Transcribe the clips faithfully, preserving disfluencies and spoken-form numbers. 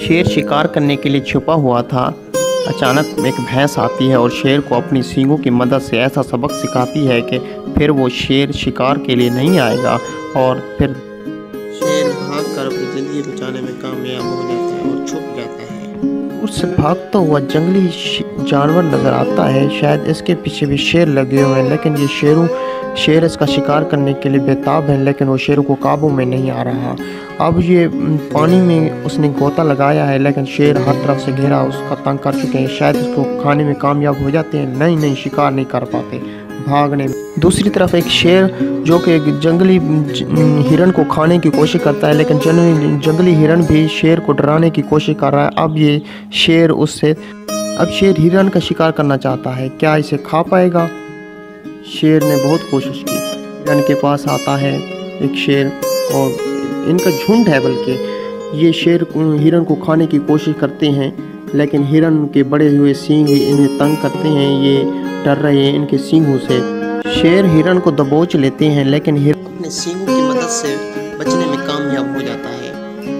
शेर शिकार करने के लिए छुपा हुआ था। अचानक एक भैंस आती है और शेर को अपनी सींगों की मदद से ऐसा सबक सिखाती है कि फिर वो शेर शिकार के लिए नहीं आएगा और फिर शेर भागकर अपनी ज़िंदगी बचाने में कामयाब हो जाता है और छुप जाता है। उससे भागता हुआ जंगली जानवर नज़र आता है। शायद इसके पीछे भी शेर लगे हुए हैं, लेकिन ये शेरों शेर इसका शिकार करने के लिए बेताब है, लेकिन वो शेरों को काबू में नहीं आ रहा। अब ये पानी में उसने गोता लगाया है, लेकिन शेर हर तरफ से घेरा उसका तंग कर चुके हैं। शायद इसको खाने में कामयाब हो जाते हैं, नहीं नहीं शिकार नहीं कर पाते भागने। दूसरी तरफ एक शेर जो कि एक जंगली हिरन को खाने की कोशिश करता है, लेकिन जंगली हिरन भी शेर को डराने की कोशिश कर रहा है। अब ये शेर उससे अब शेर हिरन का शिकार करना चाहता है। क्या इसे खा पाएगा? शेर ने बहुत कोशिश की। हिरन के पास आता है एक शेर और इनका झुंड है, बल्कि ये शेर हिरन को खाने की कोशिश करते हैं, लेकिन हिरन के बड़े हुए सींग इन्हें तंग करते हैं। ये डर रहे हैं इनके सींगों से। शेर हिरन को दबोच लेते हैं, लेकिन हिरन अपने सींगों की मदद से बचने में कामयाब हो जाता है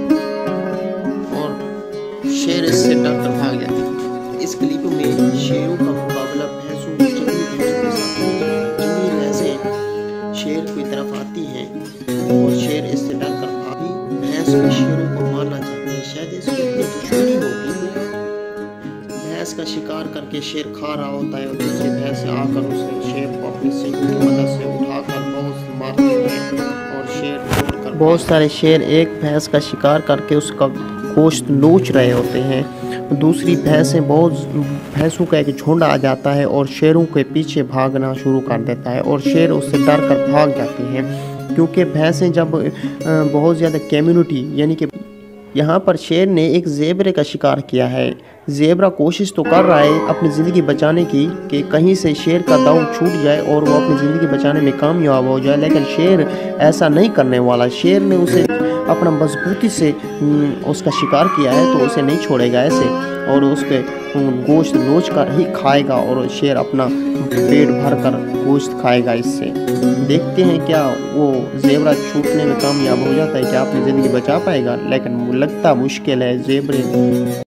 और शेर इससे डर कर भाग जाता है। इस क्लिप में शेरों का मुकाबला भैंसों जंगली भैंसों के साथ होता है। जंगली भैंसें शेर की तरफ आती हैं और शेर इससे डर कर भागी भैंस को शेरों को मारना चाहती है। शायद इसको इतनी दुश्मनी होगी। भैंस का शिकार करके शेर खा रहा होता है और दूसरी भैंस आकर उसे शेर को अपनी सींगों की मदद से उठाकर बहुत मारती है और शेर तोड़कर बहुत सारे शेर एक भैंस का शिकार करके उसका गोश्त नोच रहे होते हैं। दूसरी भैंसें बहुत भैंसों का एक झुंड आ जाता है और शेरों के पीछे भागना शुरू कर देता है और शेर उससे डर कर भाग जाते हैं, क्योंकि भैंसें जब बहुत ज़्यादा कम्युनिटी यानी कि यहाँ पर शेर ने एक ज़ेबरे का शिकार किया है। ज़ेबरा कोशिश तो कर रहा है अपनी ज़िंदगी बचाने की कि कहीं से शेर का दाव छूट जाए और वो अपनी ज़िंदगी बचाने में कामयाब हो जाए, लेकिन शेर ऐसा नहीं करने वाला। शेर ने उसे अपना मजबूती से उसका शिकार किया है, तो उसे नहीं छोड़ेगा ऐसे और उसके गोश्त नोच कर ही खाएगा और शेर अपना पेट भर कर गोश्त खाएगा। इससे देखते हैं क्या वो ज़ेबरा छूटने में कामयाब हो जाता है, क्या अपनी ज़िंदगी बचा पाएगा, लेकिन लगता मुश्किल है। ज़ेबरे